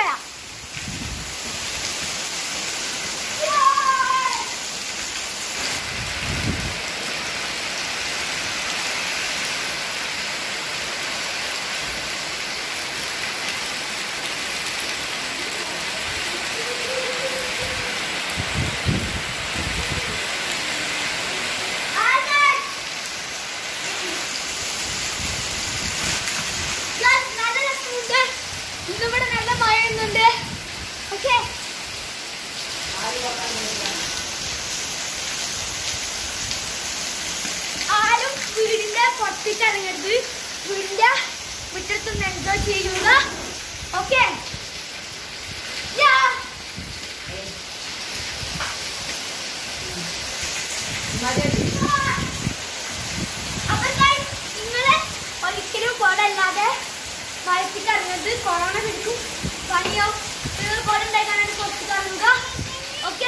പറയാം. ഇന്നിവിടെ നല്ല മഴ ഇന്നുണ്ട്. ഓക്കെ, ആരും വീടിന്റെ പുറത്തേക്ക് ഇറങ്ങരുത്. വീടിന്റെ മുറ്റത്തൊന്ന് എൻജോയ് ചെയ്യുക. ഓക്കെ, അപ്പൊ നിങ്ങള് ഒരിക്കലും കുടല്ലാതെ മഴത്തേക്ക് ഇറങ്ങരുത്. കൊറോണ പിടിക്കും, പനിയോ. നിങ്ങൾ കുട ഉണ്ടാക്കാനായിട്ട് പുറത്തേക്ക് ഇറങ്ങുക. ഓക്കെ,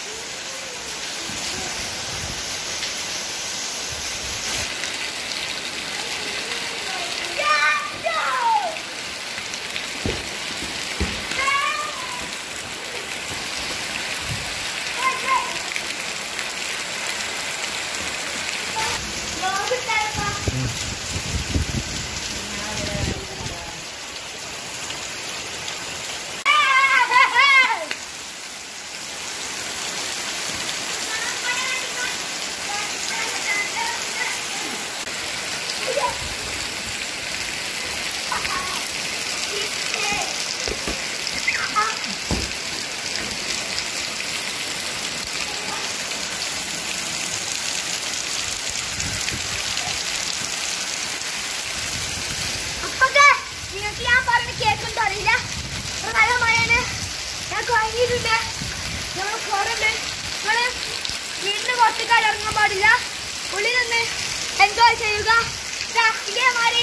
നിങ്ങൾക്ക് ഞാൻ പറഞ്ഞ കേൾക്കുന്നുണ്ടോ അറിയില്ല. നല്ല മഴയാണ്. ഞാൻ കഴിഞ്ഞിട്ടുണ്ട്. നമ്മൾ കോറുണ്ട്. നിങ്ങൾ വീടിന് പുറത്തേക്കാൾ ഇറങ്ങാൻ പാടില്ല. ഉള്ളിൽ നിന്ന് എൻജോയ് ചെയ്യുക. ഇതേമാതിരി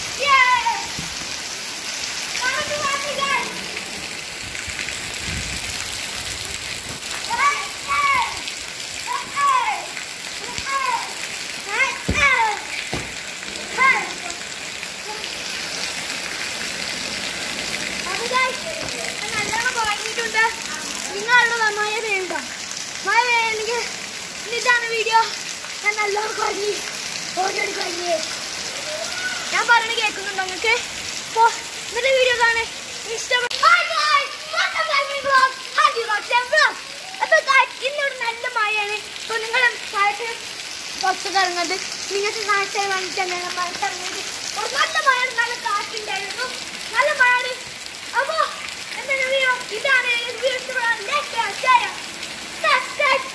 നല്ലോണം കുറഞ്ഞിട്ടുണ്ട്. നിങ്ങളുടെ മഴ പെയ്യുണ്ടോ? മഴ പെയ്യണമെങ്കിൽ ഇതാണ് വീഡിയോ. ഞാൻ നല്ലോണം കുറഞ്ഞി ഓടി കഴിഞ്ഞ്. ഞാൻ പറഞ്ഞ് കേൾക്കുന്നുണ്ടോ നിങ്ങൾക്ക്? അപ്പോൾ ഇന്നത്തെ വീഡിയോ കാണാൻ ഇഷ്ടപ്പെട്ടു. ഇന്നിവിടെ നല്ല മഴയാണ്. അപ്പോൾ നിങ്ങൾ മഴത്ത് പുറത്തേക്ക് ഇറങ്ങുന്നത് നിങ്ങൾക്ക് കാഴ്ച വാങ്ങിച്ചാണ് മഴത്തിറങ്ങിയത്. നല്ല മഴ, നല്ല കാറ്റുണ്ടായിരുന്നു, നല്ല മഴയാണ്. അപ്പോൾ എന്താണ് വീഡിയോ? ഇതാണ് വീഡിയോ ഇഷ്ടപ്പെടാൻ ലൈക്ക് ചെയ്യുക, ഷെയർ ചെയ്യുക, സബ്സ്ക്രൈബ്